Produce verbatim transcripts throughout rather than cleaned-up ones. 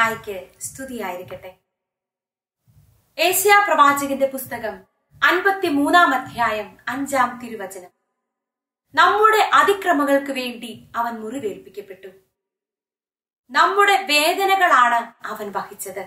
മിശിഹായ്ക്ക് സ്തുതിയായിരിക്കട്ടെ. ഏശയ്യാ പ്രവാചകന്റെ പുസ്തകം അൻപത്തിമൂന്നാം അധ്യായം അഞ്ചാം തിരുവചനം. നമ്മുടെ അതിക്രമങ്ങൾക്ക് വേണ്ടി അവൻ മുറിവേൽപ്പിക്കപ്പെട്ടു, നമ്മുടെ വേദനകളാണ് അവൻ വഹിച്ചത്.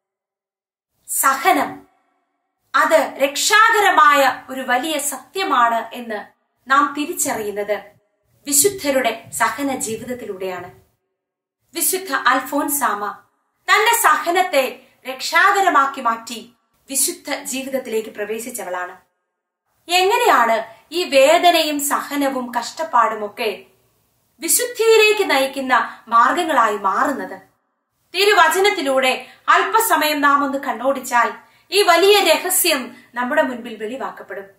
സഹനം അത് രക്ഷാകരമായ ഒരു വലിയ സത്യമാണ് എന്ന് നാം തിരിച്ചറിയുന്നത് വിശുദ്ധരുടെ സഹന ജീവിതത്തിലൂടെയാണ്. വിശുദ്ധ അൽഫോൻസാമ തന്റെ സഹനത്തെ രക്ഷാകരമാക്കി മാറ്റി വിശുദ്ധ ജീവിതത്തിലേക്ക് പ്രവേശിച്ചവളാണ്. എങ്ങനെയാണ് ഈ വേദനയും സഹനവും കഷ്ടപ്പാടും ഒക്കെ വിശുദ്ധിയിലേക്ക് നയിക്കുന്ന മാർഗങ്ങളായി മാറുന്നത്? തിരുവചനത്തിലൂടെ അല്പസമയം നാം ഒന്ന് കണ്ണോടിച്ചാൽ ഈ വലിയ രഹസ്യം നമ്മുടെ മുൻപിൽ വെളിവാക്കപ്പെടും.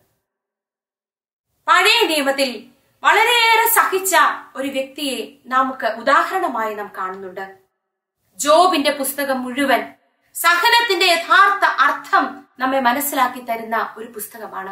പഴയ നിയമത്തിൽ വളരെയേറെ സഹിച്ച ഒരു വ്യക്തിയെ നമുക്ക് ഉദാഹരണമായി നാം കാണുന്നുണ്ട്. ജോബിന്റെ പുസ്തകം മുഴുവൻ സഹനത്തിന്റെ യഥാർത്ഥ അർത്ഥം നമ്മെ മനസ്സിലാക്കി തരുന്ന ഒരു പുസ്തകമാണ്.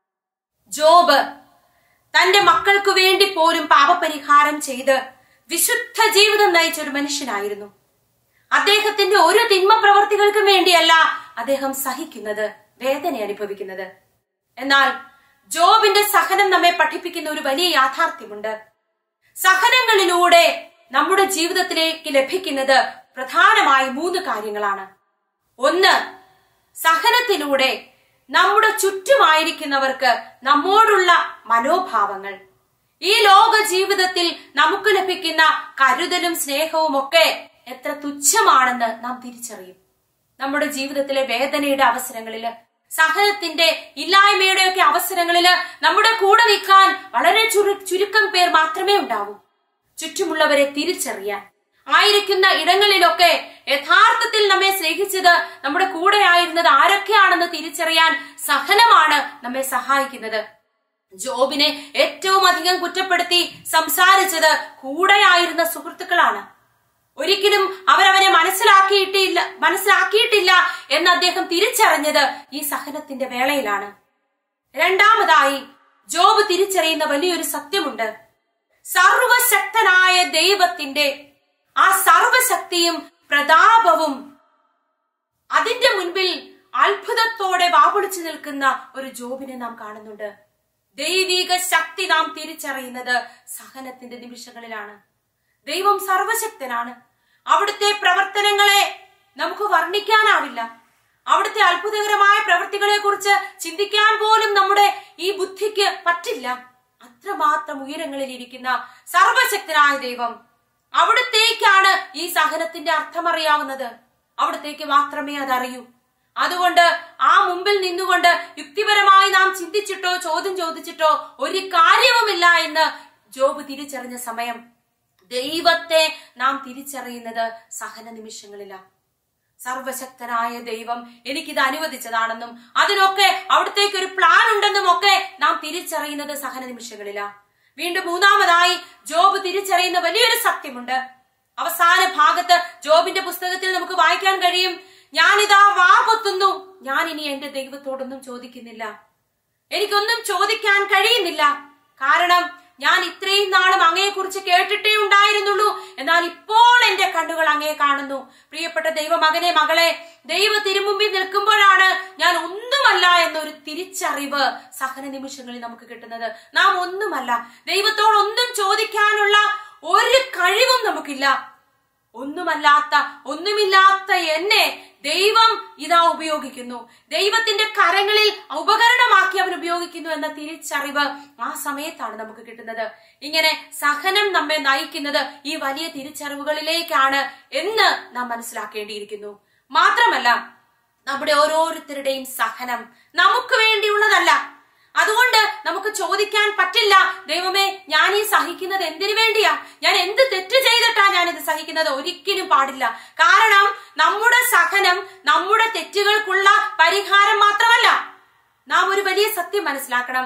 ജോബ് തന്റെ മക്കൾക്കു വേണ്ടി പോലും പാപപരിഹാരം ചെയ്ത് വിശുദ്ധ ജീവിതം നയിച്ച ഒരു മനുഷ്യനായിരുന്നു. അദ്ദേഹത്തിന്റെ ഒരു തിന്മ പ്രവർത്തികൾക്കും വേണ്ടിയല്ല അദ്ദേഹം സഹിക്കുന്നത്, വേദന അനുഭവിക്കുന്നത്. എന്നാൽ ജോബിന്റെ സഹനം നമ്മെ പഠിപ്പിക്കുന്ന ഒരു വലിയ യാഥാർത്ഥ്യമുണ്ട്. സഹനങ്ങളിലൂടെ നമ്മുടെ ജീവിതത്തിലേക്ക് ലഭിക്കുന്നത് പ്രധാനമായി മൂന്ന് കാര്യങ്ങളാണ്. ഒന്ന്, സഹനത്തിലൂടെ നമ്മുടെ ചുറ്റുമായിരിക്കുന്നവർക്ക് നമ്മോടുള്ള മനോഭാവങ്ങൾ, ഈ ലോക ജീവിതത്തിൽ നമുക്ക് ലഭിക്കുന്ന കരുതലും സ്നേഹവും ഒക്കെ എത്ര തുച്ഛമാണെന്ന് നാം തിരിച്ചറിയും. നമ്മുടെ ജീവിതത്തിലെ വേദനയുടെ അവസരങ്ങളില്, സഹനത്തിന്റെ ഇല്ലായ്മയുടെ ഒക്കെ അവസരങ്ങളില് നമ്മുടെ കൂടെ നിൽക്കാൻ വളരെ ചുരു ചുരുക്കം പേർ മാത്രമേ ഉണ്ടാവൂ. ചുറ്റുമുള്ളവരെ തിരിച്ചറിയാൻ, ആയിരിക്കുന്ന ഇടങ്ങളിലൊക്കെ യഥാർത്ഥത്തിൽ നമ്മെ സ്നേഹിച്ചത്, നമ്മുടെ കൂടെ ആയിരുന്നത് ആരൊക്കെയാണെന്ന് തിരിച്ചറിയാൻ സഹനമാണ് നമ്മെ സഹായിക്കുന്നത്. ജോബിനെ ഏറ്റവും അധികം കുറ്റപ്പെടുത്തി സംസാരിച്ചത് കൂടെയായിരുന്ന സുഹൃത്തുക്കളാണ്. ഒരിക്കലും അവരവനെ മനസ്സിലാക്കിയിട്ടില്ല മനസ്സിലാക്കിയിട്ടില്ല എന്ന് അദ്ദേഹം തിരിച്ചറിഞ്ഞത് ഈ സഹനത്തിന്റെ വേളയിലാണ്. രണ്ടാമതായി ജോബ് തിരിച്ചറിയുന്ന വലിയൊരു സത്യമുണ്ട്. സർവശക്തനായ ദൈവത്തിന്റെ ആ സർവശക്തിയും പ്രതാപവും അതിന്റെ മുൻപിൽ അത്ഭുതത്തോടെ വാപൊളിച്ചു നിൽക്കുന്ന ഒരു ജോബിനെ നാം കാണുന്നുണ്ട്. ദൈവിക ശക്തി നാം തിരിച്ചറിയുന്നത് സഹനത്തിന്റെ നിമിഷങ്ങളിലാണ്. ദൈവം സർവശക്തനാണ്. അവിടുത്തെ പ്രവർത്തനങ്ങളെ നമുക്ക് വർണ്ണിക്കാനാവില്ല. അവിടുത്തെ അത്ഭുതകരമായ പ്രവൃത്തികളെ കുറിച്ച് ചിന്തിക്കാൻ പോലും നമ്മുടെ ഈ ബുദ്ധിക്ക് പറ്റില്ല. അത്രമാത്രം ഉയരങ്ങളിൽ ഇരിക്കുന്ന സർവശക്തനായ ദൈവം, അവിടുത്തേക്കാണ് ഈ സഹനത്തിന്റെ അർത്ഥം അറിയാവുന്നത്. അവിടത്തേക്ക് മാത്രമേ അതറിയൂ. അതുകൊണ്ട് ആ മുമ്പിൽ നിന്നുകൊണ്ട് യുക്തിപരമായി നാം ചിന്തിച്ചിട്ടോ ചോദ്യം ചോദിച്ചിട്ടോ ഒരു കാര്യവുമില്ല എന്ന് ജോബ് തിരിച്ചറിഞ്ഞ സമയം ദൈവത്തെ നാം തിരിച്ചറിയുന്നത് സഹന നിമിഷങ്ങളിലാണ്. സർവശക്തനായ ദൈവം എനിക്കിത് അനുവദിച്ചതാണെന്നും അതിനൊക്കെ അവിടത്തേക്ക് ഒരു പ്ലാൻ ഉണ്ടെന്നും ഒക്കെ നാം തിരിച്ചറിയുന്നത് സഹന നിമിഷങ്ങളിലാണ്. വീണ്ടും മൂന്നാമതായി ജോബ് തിരിച്ചറിയുന്ന വലിയൊരു സത്യമുണ്ട്. അവസാന ഭാഗത്ത് ജോബിന്റെ പുസ്തകത്തിൽ നമുക്ക് വായിക്കാൻ കഴിയും, ഞാനിതാ വാ പൊത്തുന്നു, ഞാൻ ഇനി എന്റെ ദൈവത്തോടൊന്നും ചോദിക്കുന്നില്ല, എനിക്കൊന്നും ചോദിക്കാൻ കഴിയുന്നില്ല. കാരണം ഞാൻ ഇത്രയും നാളും അങ്ങയെ കുറിച്ച് കേട്ടിട്ടേ ഉണ്ടായിരുന്നുള്ളൂ, എന്നാൽ ഇപ്പോൾ എന്റെ കണ്ണുകൾ അങ്ങയെ കാണുന്നു. പ്രിയപ്പെട്ട ദൈവമകനെ, മകളെ, ദൈവ തിരുമുമ്പിൽ നിൽക്കുമ്പോഴാണ് ഞാൻ ഒന്നുമല്ല എന്നൊരു തിരിച്ചറിവ് സഹന നിമിഷങ്ങളിൽ നമുക്ക് കിട്ടുന്നത്. നാം ഒന്നുമല്ല, ദൈവത്തോടൊന്നും ചോദിക്കാനുള്ള ഒരു കഴിവും നമുക്കില്ല. ഒന്നുമല്ലാത്ത ഒന്നുമില്ലാത്ത എന്നെ ദൈവം ഇതാ ഉപയോഗിക്കുന്നു, ദൈവത്തിന്റെ കരങ്ങളിൽ ഉപകരണമാക്കി അവൻ ഉപയോഗിക്കുന്നു എന്ന തിരിച്ചറിവ് ആ സമയത്താണ് നമുക്ക് കിട്ടുന്നത്. ഇങ്ങനെ സഹനം നമ്മെ നയിക്കുന്നത് ഈ വലിയ തിരിച്ചറിവുകളിലേക്കാണ് എന്ന് നാം മനസ്സിലാക്കേണ്ടിയിരിക്കുന്നു. മാത്രമല്ല, നമ്മുടെ ഓരോരുത്തരുടെയും സഹനം നമുക്ക് വേണ്ടിയുള്ളതല്ല. അതുകൊണ്ട് നമുക്ക് ചോദിക്കാൻ പറ്റില്ല, ദൈവമേ ഞാൻ ഈ സഹിക്കുന്നത് എന്തിനു വേണ്ടിയാ, ഞാൻ എന്ത് തെറ്റ് ചെയ്തിട്ടാ ഞാനിത് സഹിക്കുന്നത്? ഒരിക്കലും പാടില്ല. കാരണം നമ്മുടെ സഹനം നമ്മുടെ തെറ്റുകൾക്കുള്ള പരിഹാരം മാത്രമല്ല. നാം ഒരു വലിയ സത്യം മനസ്സിലാക്കണം.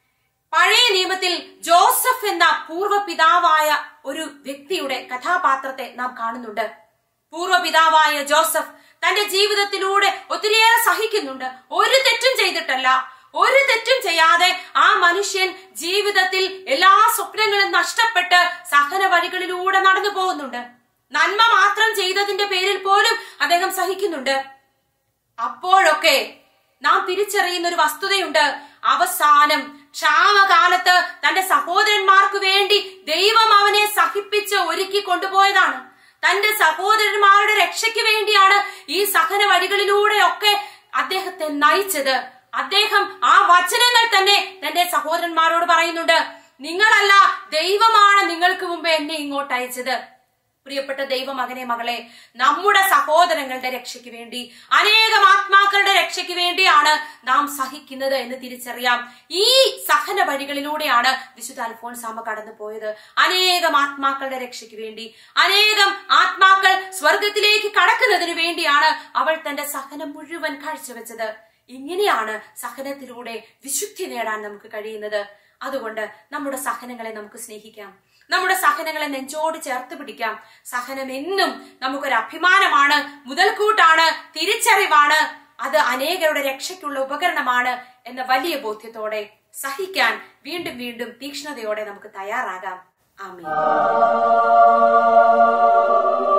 പഴയ നിയമത്തിൽ ജോസഫ് എന്ന പൂർവ്വപിതാവായ ഒരു വ്യക്തിയുടെ കഥാപാത്രത്തെ നാം കാണുന്നുണ്ട്. പൂർവ്വപിതാവായ ജോസഫ് തന്റെ ജീവിതത്തിലൂടെ ഒത്തിരിയേറെ സഹിക്കുന്നുണ്ട്. ഒരു തെറ്റും ചെയ്തിട്ടല്ല, ഒരു തെറ്റും ചെയ്യാതെ ആ മനുഷ്യൻ ജീവിതത്തിൽ എല്ലാ സ്വപ്നങ്ങളും നഷ്ടപ്പെട്ട് സഹന വഴികളിലൂടെ നടന്നു പോകുന്നുണ്ട്. നന്മ മാത്രം ചെയ്തതിന്റെ പേരിൽ പോലും അദ്ദേഹം സഹിക്കുന്നുണ്ട്. അപ്പോഴൊക്കെ നാം തിരിച്ചറിയുന്ന ഒരു വസ്തുതയുണ്ട്. അവസാനം ക്ഷാമകാലത്ത് തന്റെ സഹോദരന്മാർക്ക് വേണ്ടി ദൈവം അവനെ സഹിപ്പിച്ച് ഒരുക്കി കൊണ്ടുപോയതാണ്. തന്റെ സഹോദരന്മാരുടെ രക്ഷയ്ക്ക് വേണ്ടിയാണ് ഈ സഹന വഴികളിലൂടെ ഒക്കെ അദ്ദേഹത്തെ നയിച്ചത്. അദ്ദേഹം ആ വചനങ്ങൾ തന്നെ തന്റെ സഹോദരന്മാരോട് പറയുന്നുണ്ട്. നിങ്ങളല്ല, ദൈവമാണ് നിങ്ങൾക്ക് മുമ്പ് എന്നെ ഇങ്ങോട്ട് അയച്ചത്. പ്രിയപ്പെട്ട ദൈവമകനെ മകളെ, നമ്മുടെ സഹോദരങ്ങളുടെ രക്ഷയ്ക്ക് വേണ്ടി, അനേകം ആത്മാക്കളുടെ രക്ഷയ്ക്ക് വേണ്ടിയാണ് നാം സഹിക്കുന്നത് എന്ന് തിരിച്ചറിയാം. ഈ സഹന വഴികളിലൂടെയാണ് വിശുദ്ധ അൽഫോൻസാമ്മ കടന്നു പോയത്. അനേകം ആത്മാക്കളുടെ രക്ഷയ്ക്ക് വേണ്ടി, അനേകം ആത്മാക്കൾ സ്വർഗത്തിലേക്ക് കടക്കുന്നതിന് വേണ്ടിയാണ് അവൾ തന്റെ സഹനം മുഴുവൻ കാഴ്ചവെച്ചത്. ഇങ്ങനെയാണ് സഹനത്തിലൂടെ വിശുദ്ധി നേടാൻ നമുക്ക് കഴിയുന്നത്. അതുകൊണ്ട് നമ്മുടെ സഹനങ്ങളെ നമുക്ക് സ്നേഹിക്കാം, നമ്മുടെ സഹനങ്ങളെ നെഞ്ചോട് ചേർത്ത് പിടിക്കാം. സഹനം എന്നും നമുക്കൊരു അഭിമാനമാണ്, മുതൽക്കൂട്ടാണ്, തിരിച്ചറിവാണ്. അത് അനേകരുടെ രക്ഷയ്ക്കുള്ള ഉപകരണമാണ് എന്ന വലിയ ബോധ്യത്തോടെ സഹിക്കാൻ വീണ്ടും വീണ്ടും തീക്ഷ്ണതയോടെ നമുക്ക് തയ്യാറാകാം. ആമേൻ.